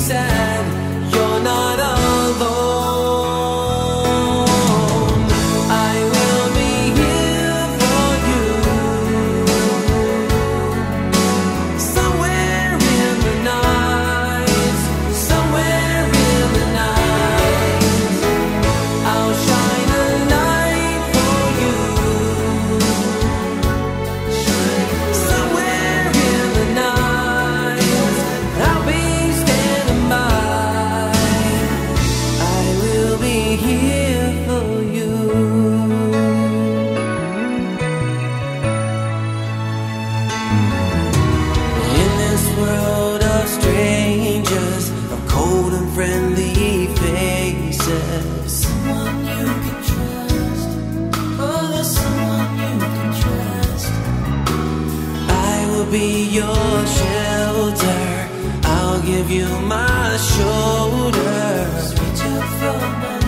sad, you're not alone. I will be here for you, somewhere in the night, somewhere in the night. I'll shine a light for you, somewhere in the night. I'll be standing by. I will be here for you. In this world of strangers, of cold and friendly faces, someone you can trust. Oh, there's someone you can trust. I will be your shelter. I'll give you my shoulder. Reach out for my